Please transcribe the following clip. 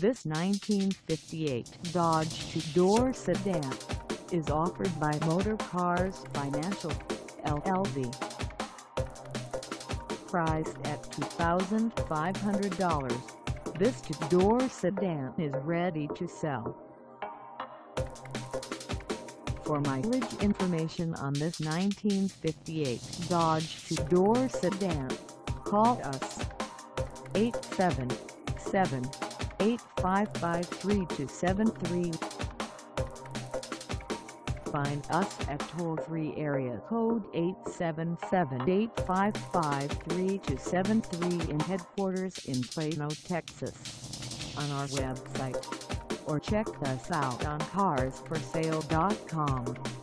This 1958 Dodge Door Sedan is offered by Motorcars Financial, LLC. Priced at $2,500, this two-door sedan is ready to sell. For mileage information on this 1958 Dodge two-door sedan, call us 877-855-3273. Find us at toll-free area code 877-855-3273 in headquarters in Plano, Texas, on our website, or check us out on carsforsale.com.